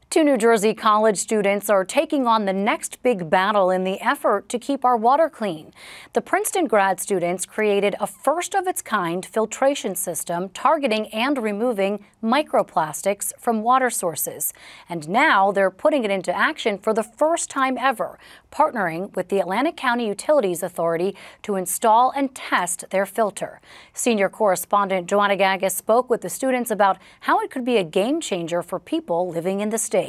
Two New Jersey college students are taking on the next big battle in the effort to keep our water clean. The Princeton grad students created a first-of-its-kind filtration system targeting and removing microplastics from water sources. And now they're putting it into action for the first time ever, partnering with the Atlantic County Utilities Authority to install and test their filter. Senior correspondent Joanna Gagis spoke with the students about how it could be a game changer for people living in the state.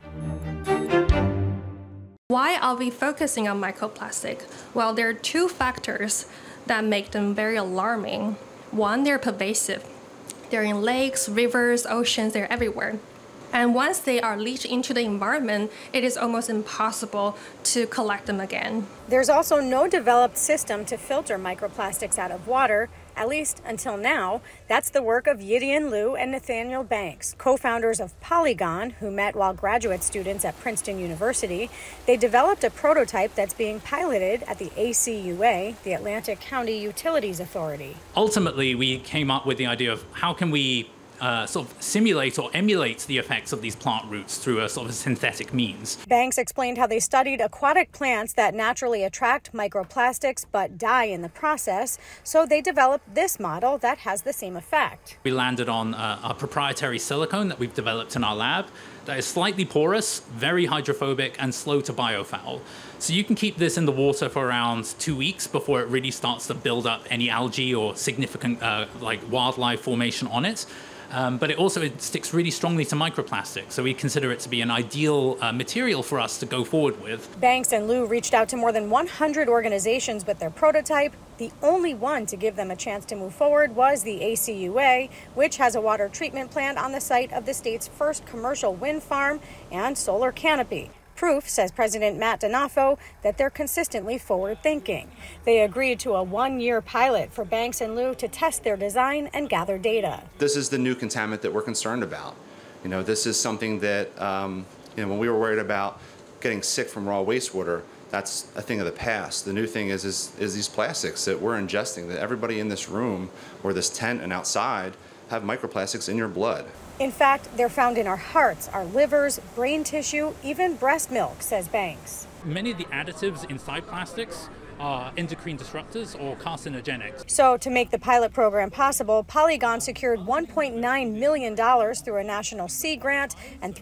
Why are we focusing on microplastic? Well, there are two factors that make them very alarming. One, they're pervasive. They're in lakes, rivers, oceans, they're everywhere. And once they are leached into the environment, it is almost impossible to collect them again. There's also no developed system to filter microplastics out of water, at least until now. That's the work of Yidian Liu and Nathaniel, co-founders of PolyGone, who met while graduate students at Princeton University. They developed a prototype that's being piloted at the ACUA, the Atlantic County Utilities Authority. Ultimately, we came up with the idea of how can we sort of simulate or emulate the effects of these plant roots through a sort of synthetic means. Banks explained how they studied aquatic plants that naturally attract microplastics but die in the process, so they developed this model that has the same effect. We landed on a proprietary silicone that we've developed in our lab that is slightly porous, very hydrophobic, and slow to biofoul. So you can keep this in the water for around 2 weeks before it really starts to build up any algae or significant like wildlife formation on it. But it sticks really strongly to microplastics, so we consider it to be an ideal material for us to go forward with. Banks and Liu reached out to more than 100 organizations with their prototype. The only one to give them a chance to move forward was the ACUA, which has a water treatment plant on the site of the state's first commercial wind farm and solar canopy. Proof, says President Matt Donofo, that they're consistently forward-thinking. They agreed to a one-year pilot for Banks and Liu to test their design and gather data. This is the new contaminant that we're concerned about. You know, this is something that, when we were worried about getting sick from raw wastewater, that's a thing of the past. The new thing is these plastics that we're ingesting, that everybody in this room or this tent and outside have microplastics in your blood. In fact, they're found in our hearts, our livers, brain tissue, even breast milk, says Banks. Many of the additives inside plastics are endocrine disruptors or carcinogenic. So to make the pilot program possible, PolyGone secured $1.9 million through a National Sea grant and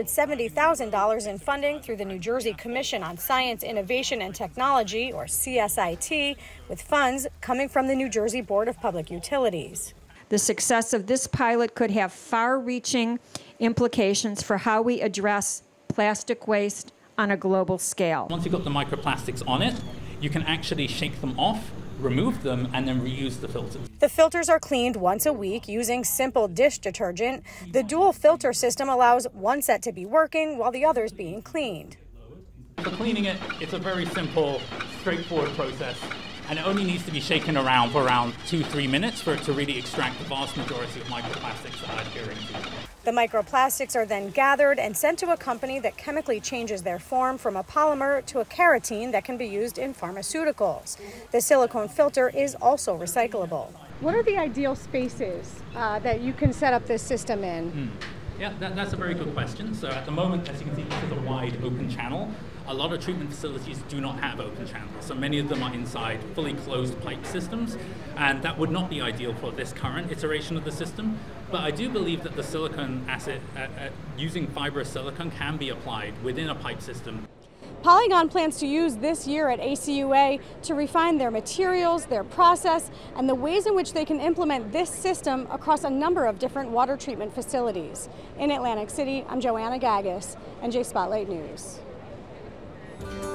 $370,000 in funding through the New Jersey Commission on Science, Innovation, and Technology, or CSIT, with funds coming from the New Jersey Board of Public Utilities. The success of this pilot could have far-reaching implications for how we address plastic waste on a global scale. Once you've got the microplastics on it, you can actually shake them off, remove them, and then reuse the filters. The filters are cleaned once a week using simple dish detergent. The dual filter system allows one set to be working while the other is being cleaned. For cleaning it, it's a very simple, straightforward process. And it only needs to be shaken around for around 2-3 minutes for it to really extract the vast majority of microplastics that are adhering to it. The microplastics are then gathered and sent to a company that chemically changes their form from a polymer to a keratin that can be used in pharmaceuticals. The silicone filter is also recyclable. What are the ideal spaces that you can set up this system in? Yeah, that's a very good question. So at the moment, as you can see, this is a wide open channel. A lot of treatment facilities do not have open channels, so many of them are inside fully closed pipe systems, and that would not be ideal for this current iteration of the system. But I do believe that the silicone asset, using fibrous silicone, can be applied within a pipe system. PolyGone plans to use this year at ACUA to refine their materials, their process, and the ways in which they can implement this system across a number of different water treatment facilities. In Atlantic City, I'm Joanna Gagis, NJ Spotlight News.